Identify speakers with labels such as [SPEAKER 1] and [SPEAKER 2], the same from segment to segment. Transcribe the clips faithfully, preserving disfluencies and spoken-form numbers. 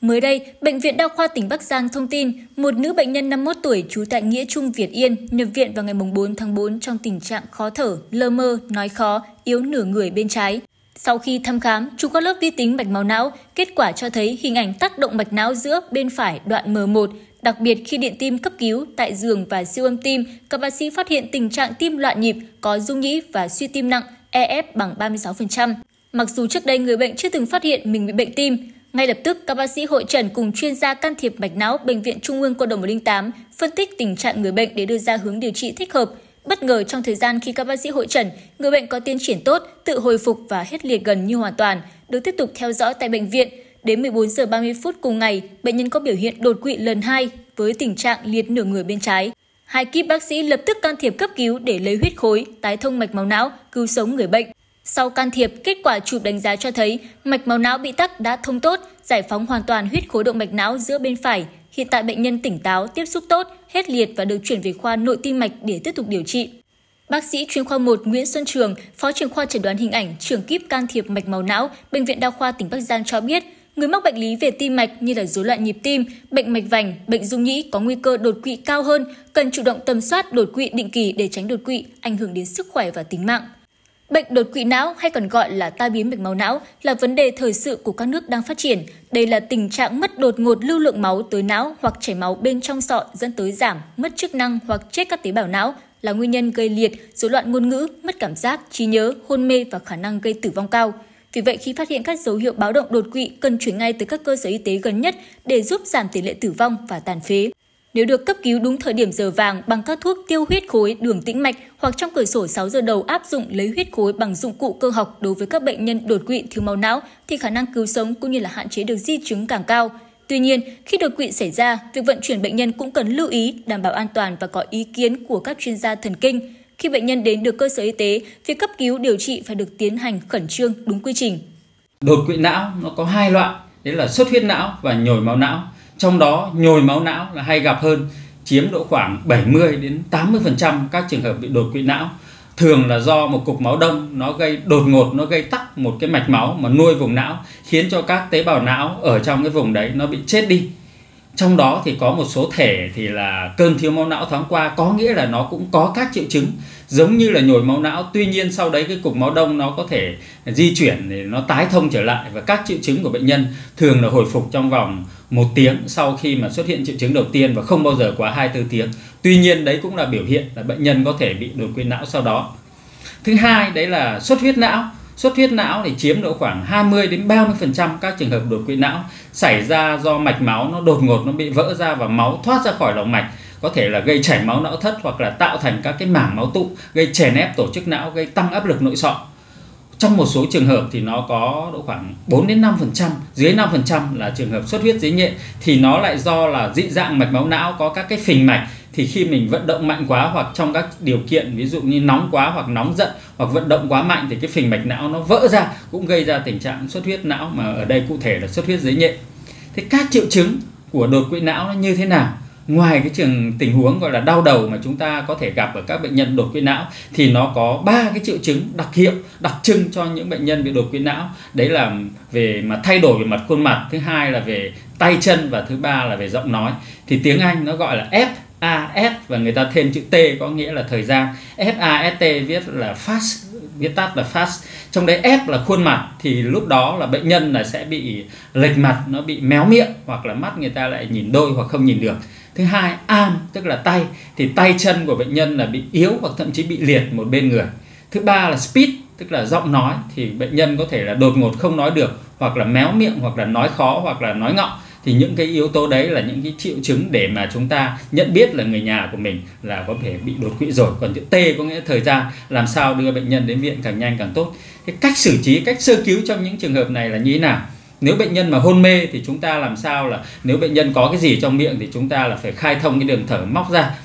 [SPEAKER 1] Mới đây, Bệnh viện Đa khoa tỉnh Bắc Giang thông tin một nữ bệnh nhân năm mươi mốt tuổi trú tại Nghĩa Trung, Việt Yên nhập viện vào ngày bốn tháng tư trong tình trạng khó thở, lơ mơ, nói khó, yếu nửa người bên trái. Sau khi thăm khám, chụp các lớp vi tính mạch máu não, kết quả cho thấy hình ảnh tác động mạch não giữa bên phải đoạn M một. Đặc biệt khi điện tim cấp cứu tại giường và siêu âm tim, các bác sĩ phát hiện tình trạng tim loạn nhịp, có rung nhĩ và suy tim nặng, E F bằng ba mươi sáu phần trăm. Mặc dù trước đây người bệnh chưa từng phát hiện mình bị bệnh tim, ngay lập tức các bác sĩ hội chẩn cùng chuyên gia can thiệp mạch não Bệnh viện Trung ương Quân đội một không tám phân tích tình trạng người bệnh để đưa ra hướng điều trị thích hợp. Bất ngờ trong thời gian khi các bác sĩ hội chẩn, người bệnh có tiến triển tốt, tự hồi phục và hết liệt gần như hoàn toàn, được tiếp tục theo dõi tại bệnh viện. Đến mười bốn giờ ba mươi phút cùng ngày, bệnh nhân có biểu hiện đột quỵ lần hai với tình trạng liệt nửa người bên trái. Hai kíp bác sĩ lập tức can thiệp cấp cứu để lấy huyết khối, tái thông mạch máu não, cứu sống người bệnh. Sau can thiệp, kết quả chụp đánh giá cho thấy mạch máu não bị tắc đã thông tốt, giải phóng hoàn toàn huyết khối động mạch não giữa bên phải. Hiện tại bệnh nhân tỉnh táo, tiếp xúc tốt, hết liệt và được chuyển về khoa nội tim mạch để tiếp tục điều trị. Bác sĩ chuyên khoa một Nguyễn Xuân Trường, Phó trưởng khoa chẩn đoán hình ảnh, trưởng kíp can thiệp mạch máu não, Bệnh viện Đa khoa tỉnh Bắc Giang cho biết, người mắc bệnh lý về tim mạch như là rối loạn nhịp tim, bệnh mạch vành, bệnh rung nhĩ có nguy cơ đột quỵ cao hơn, cần chủ động tầm soát đột quỵ định kỳ để tránh đột quỵ, ảnh hưởng đến sức khỏe và tính mạng. Bệnh đột quỵ não hay còn gọi là tai biến mạch máu não là vấn đề thời sự của các nước đang phát triển. Đây là tình trạng mất đột ngột lưu lượng máu tới não hoặc chảy máu bên trong sọ dẫn tới giảm, mất chức năng hoặc chết các tế bào não, là nguyên nhân gây liệt, rối loạn ngôn ngữ, mất cảm giác, trí nhớ, hôn mê và khả năng gây tử vong cao. Vì vậy, khi phát hiện các dấu hiệu báo động đột quỵ, cần chuyển ngay tới các cơ sở y tế gần nhất để giúp giảm tỷ lệ tử vong và tàn phế. Nếu được cấp cứu đúng thời điểm giờ vàng bằng các thuốc tiêu huyết khối đường tĩnh mạch hoặc trong cửa sổ sáu giờ đầu áp dụng lấy huyết khối bằng dụng cụ cơ học đối với các bệnh nhân đột quỵ thiếu máu não thì khả năng cứu sống cũng như là hạn chế được di chứng càng cao. Tuy nhiên, khi đột quỵ xảy ra, việc vận chuyển bệnh nhân cũng cần lưu ý, đảm bảo an toàn và có ý kiến của các chuyên gia thần kinh. Khi bệnh nhân đến được cơ sở y tế, việc cấp cứu điều trị phải được tiến hành khẩn trương, đúng quy trình.
[SPEAKER 2] Đột quỵ não nó có hai loại, đấy là xuất huyết não và nhồi máu não. Trong đó nhồi máu não là hay gặp hơn, chiếm độ khoảng bảy mươi đến tám mươi phần trăm các trường hợp bị đột quỵ não. Thường là do một cục máu đông nó gây đột ngột, nó gây tắc một cái mạch máu mà nuôi vùng não, khiến cho các tế bào não ở trong cái vùng đấy nó bị chết đi. Trong đó thì có một số thể thì là cơn thiếu máu não thoáng qua, có nghĩa là nó cũng có các triệu chứng giống như là nhồi máu não. Tuy nhiên sau đấy cái cục máu đông nó có thể di chuyển để nó tái thông trở lại, và các triệu chứng của bệnh nhân thường là hồi phục trong vòng một tiếng sau khi mà xuất hiện triệu chứng đầu tiên và không bao giờ quá hai mươi tư tiếng. Tuy nhiên đấy cũng là biểu hiện là bệnh nhân có thể bị đột quỵ não sau đó. Thứ hai đấy là xuất huyết não. Xuất huyết não thì chiếm độ khoảng hai mươi đến ba mươi phần trăm các trường hợp đột quỵ não xảy ra do mạch máu nó đột ngột, nó bị vỡ ra và máu thoát ra khỏi lòng mạch, có thể là gây chảy máu não thất hoặc là tạo thành các cái mảng máu tụ, gây chèn ép tổ chức não, gây tăng áp lực nội sọ. Trong một số trường hợp thì nó có độ khoảng bốn đến năm phần trăm, dưới năm phần trăm là trường hợp xuất huyết dưới nhện, thì nó lại do là dị dạng mạch máu não, có các cái phình mạch, thì khi mình vận động mạnh quá hoặc trong các điều kiện ví dụ như nóng quá hoặc nóng giận hoặc vận động quá mạnh thì cái phình mạch não nó vỡ ra, cũng gây ra tình trạng xuất huyết não, mà ở đây cụ thể là xuất huyết dưới nhện. Thế các triệu chứng của đột quỵ não nó như thế nào? Ngoài cái trường tình huống gọi là đau đầu mà chúng ta có thể gặp ở các bệnh nhân đột quỵ não thì nó có ba cái triệu chứng đặc hiệu, đặc trưng cho những bệnh nhân bị đột quỵ não. Đấy là về mà thay đổi về mặt khuôn mặt, thứ hai là về tay chân và thứ ba là về giọng nói. Thì tiếng Anh nó gọi là F A S và người ta thêm chữ T có nghĩa là thời gian. F A S T viết là fast, viết tắt là fast. Trong đấy F là khuôn mặt, thì lúc đó là bệnh nhân là sẽ bị lệch mặt, nó bị méo miệng hoặc là mắt người ta lại nhìn đôi hoặc không nhìn được. Thứ hai, arm tức là tay, thì tay chân của bệnh nhân là bị yếu hoặc thậm chí bị liệt một bên người. Thứ ba là speech tức là giọng nói, thì bệnh nhân có thể là đột ngột không nói được hoặc là méo miệng hoặc là nói khó hoặc là nói ngọng. Thì những cái yếu tố đấy là những cái triệu chứng để mà chúng ta nhận biết là người nhà của mình là có thể bị đột quỵ rồi. Còn chữ T có nghĩa là thời gian, làm sao đưa bệnh nhân đến viện càng nhanh càng tốt. Cái cách xử trí, cách sơ cứu trong những trường hợp này là như thế nào? Nếu bệnh nhân mà hôn mê thì chúng ta làm sao là nếu bệnh nhân có cái gì trong miệng thì chúng ta là phải khai thông cái đường thở, móc ra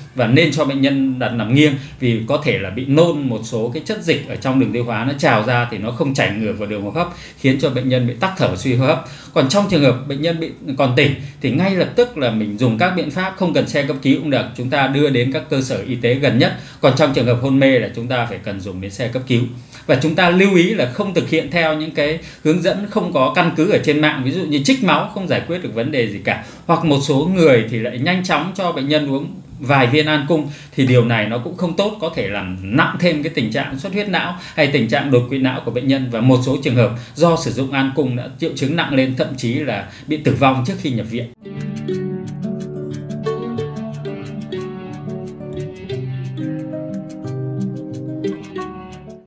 [SPEAKER 2] và nên cho bệnh nhân đặt nằm nghiêng, vì có thể là bị nôn một số cái chất dịch ở trong đường tiêu hóa nó trào ra thì nó không chảy ngược vào đường hô hấp, khiến cho bệnh nhân bị tắc thở, suy hô hấp. Còn trong trường hợp bệnh nhân bị còn tỉnh thì ngay lập tức là mình dùng các biện pháp, không cần xe cấp cứu cũng được, chúng ta đưa đến các cơ sở y tế gần nhất. Còn trong trường hợp hôn mê là chúng ta phải cần dùng đến xe cấp cứu. Và chúng ta lưu ý là không thực hiện theo những cái hướng dẫn không có căn cứ ở trên mạng, ví dụ như trích máu không giải quyết được vấn đề gì cả, hoặc một số người thì lại nhanh chóng cho bệnh nhân uống vài viên an cung, thì điều này nó cũng không tốt, có thể làm nặng thêm cái tình trạng xuất huyết não hay tình trạng đột quỵ não của bệnh nhân. Và một số trường hợp do sử dụng an cung đã triệu chứng nặng lên, thậm chí là bị tử vong trước khi nhập viện.